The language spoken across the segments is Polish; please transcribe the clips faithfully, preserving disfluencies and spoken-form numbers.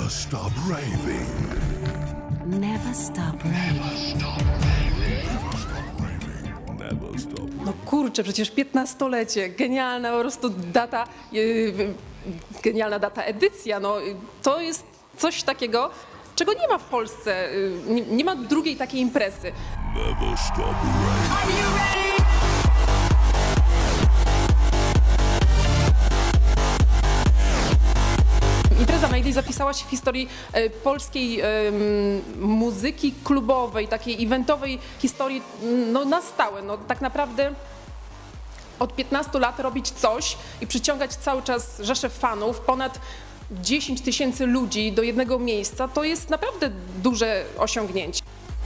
Never stop raving. Never stop raving. Never stop. No kurczę, przecież piętnastolecie, genialna po prostu data, yy, genialna data, edycja, no to jest coś takiego, czego nie ma w Polsce, yy, nie, nie ma drugiej takiej imprezy. Never stop raving. Impreza Mayday zapisała się w historii e, polskiej e, muzyki klubowej, takiej eventowej historii no, na stałe. No, tak naprawdę od piętnastu lat robić coś i przyciągać cały czas rzesze fanów, ponad dziesięć tysięcy ludzi do jednego miejsca, to jest naprawdę duże osiągnięcie.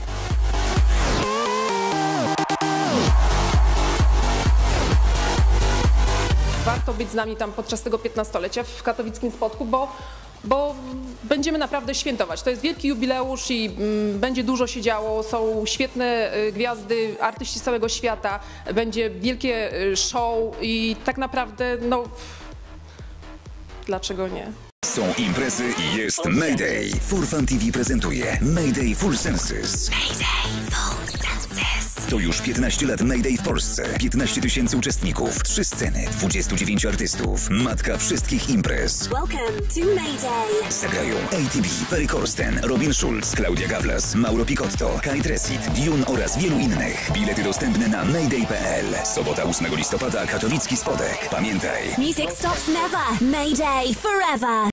Warto być z nami tam podczas tego piętnastolecia w katowickim Spodku, bo, bo będziemy naprawdę świętować. To jest wielki jubileusz i mm, będzie dużo się działo, są świetne y, gwiazdy, artyści z całego świata, będzie wielkie y, show i tak naprawdę, no, dlaczego nie? Są imprezy i jest Mayday. Furfan T V prezentuje Mayday Full Senses. Mayday Full Senses. To już piętnaście lat Mayday w Polsce. piętnaście tysięcy uczestników, trzy sceny, dwudziestu dziewięciu artystów. Matka wszystkich imprez. Welcome to Mayday. Zagrają A T B, Ferry Corsten, Robin Schulz, Claudia Gawlas, Mauro Picotto, Kate Resit, Dune oraz wielu innych. Bilety dostępne na mayday kropka p l. Sobota ósmego listopada, katowicki Spodek. Pamiętaj. Music stops never. Mayday forever.